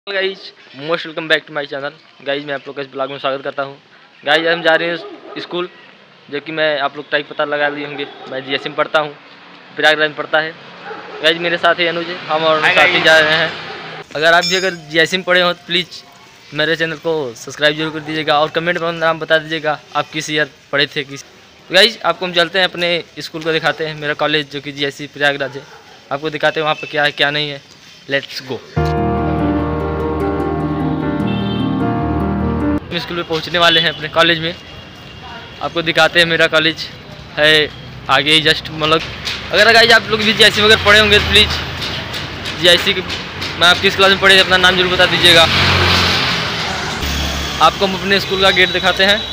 Guys most welcome back to my channel. Guys मैं आप लोग का इस ब्लॉग में स्वागत करता हूँ। गाइज हम जा रहे हैं स्कूल, जो कि मैं आप लोग टाइप पता लगा लिए होंगे। मैं जीएससी में पढ़ता हूँ, प्रयागराज में पढ़ता है। गाइज मेरे साथ ही अनुज, हम और साथी जा रहे हैं। अगर आप भी जीएससी में पढ़े हो तो प्लीज़ मेरे चैनल को सब्सक्राइब जरूर कर दीजिएगा और कमेंट में नाम बता दीजिएगा आप किस ईयर पढ़े थे। गाइज आपको हम चलते हैं अपने स्कूल को दिखाते हैं, मेरा कॉलेज जो कि जीएससी प्रयागराज है। आपको दिखाते हैं वहाँ पर क्या है क्या नहीं है। Let's go. स्कूल में पहुंचने वाले हैं अपने कॉलेज में। आपको दिखाते हैं मेरा कॉलेज है आगे ही जस्ट मतलब। अगर गाइस आप लोग भी जीआईसी वगैरह पढ़े होंगे तो प्लीज़ जीआईसी मैं आप किस क्लास में पढ़े अपना नाम जरूर बता दीजिएगा। आपको हम अपने स्कूल का गेट दिखाते हैं।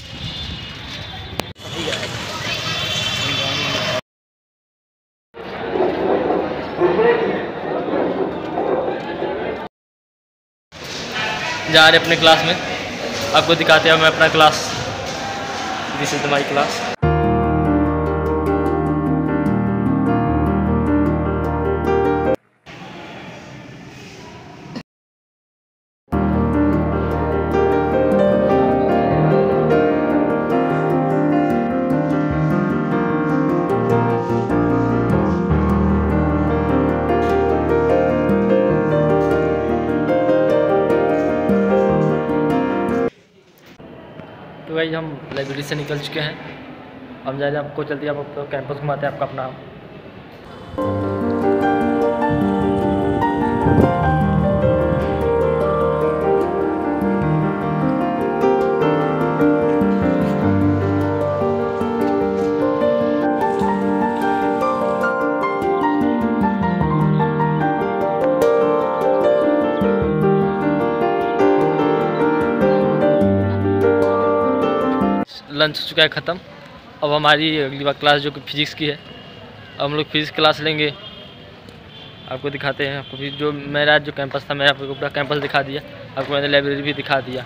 जा रहे अपने क्लास में, आपको दिखाते हैं मैं अपना class. This is my class. तो भाई हम लाइब्रेरी से निकल चुके हैं, हम जा रहे हैं। आपको चलते हैं आपको कैंपस घुमाते हैं। आपका अपना लंच हो चुका है ख़त्म। अब हमारी अगली बार क्लास जो कि फिजिक्स की है, अब हम लोग फिजिक्स क्लास लेंगे। आपको दिखाते हैं। आपको भी जो मेरा जो कैंपस था, मैं आपको पूरा कैंपस दिखा दिया। आपको मैंने लाइब्रेरी भी दिखा दिया।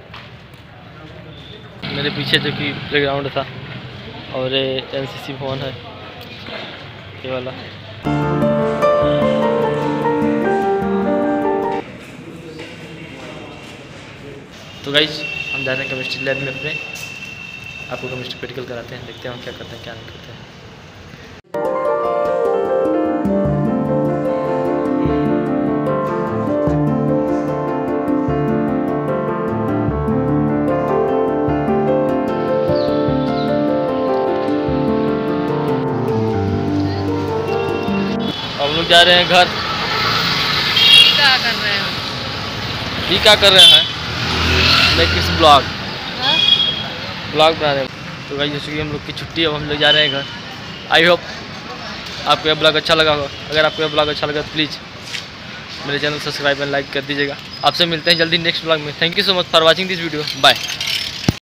मेरे पीछे जो कि प्लेग्राउंड था और एनसीसी भवन है ये वाला। तो गाइज हम जा रहे हैं केमिस्ट्री लैब में अपने। आपको केमिस्ट्री प्रैक्टिकल कराते हैं, देखते हैं हम क्या करते हैं क्या नहीं करते हैं। हम लोग जा रहे हैं घर। क्या कर रहे हैं? ये क्या कर रहे हैं? मैं किस ब्लॉग बना रहे हैं। तो भाई जैसे कि हम लोग की छुट्टी है, अब हम लोग जा रहे हैं घर। आई होप आपको यह ब्लॉग अच्छा लगा होगा। अगर आपको यह ब्लॉग अच्छा लगा तो प्लीज़ मेरे चैनल सब्सक्राइब एंड लाइक कर दीजिएगा। आपसे मिलते हैं जल्दी नेक्स्ट ब्लॉग में। Thank you so much for watching this video. Bye.